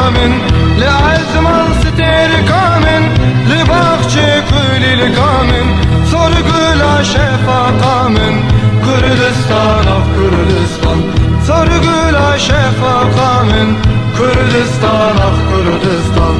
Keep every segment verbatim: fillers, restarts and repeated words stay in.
كامن لعزمان ستير كامن لباخچه كليل كامن sorgula şefa كامن Kürdistan af Kürdistan sorgula şefa كامن Kürdistan af Kürdistan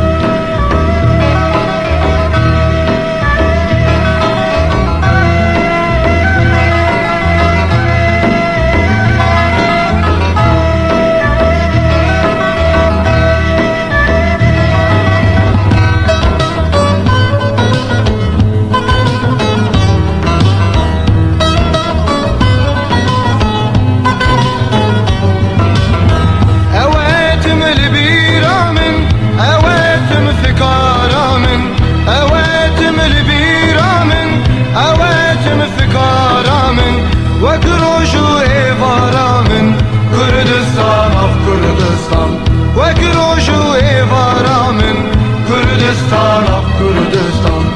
Kürdistan af Kürdistan Vekiroju evaramin Kürdistan af Kürdistan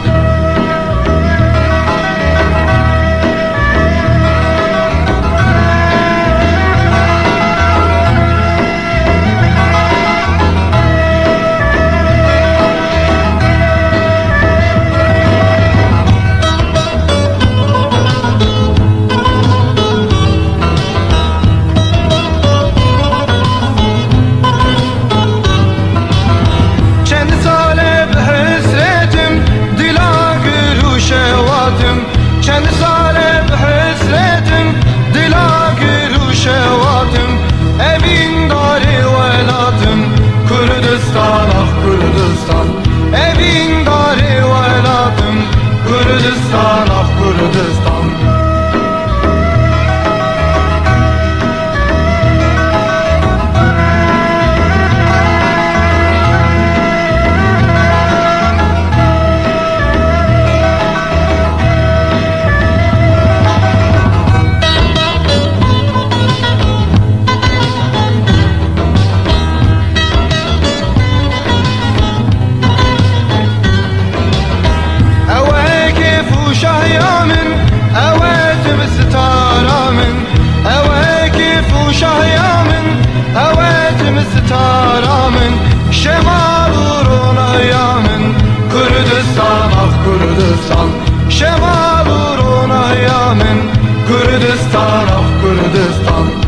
Kendi salep hesretim dila giru şevatim evin dari velatim Kürdistan ah Kürdistan evin dari velatim Kürdistan ah Kürdistan شهيامن أواتم ستارامن أواكف وشهيامن أواتم ستارامن شمال ورون أيامن Kürdistan ah Kürdistan شمال ورون أيامن Kürdistan ah Kürdistan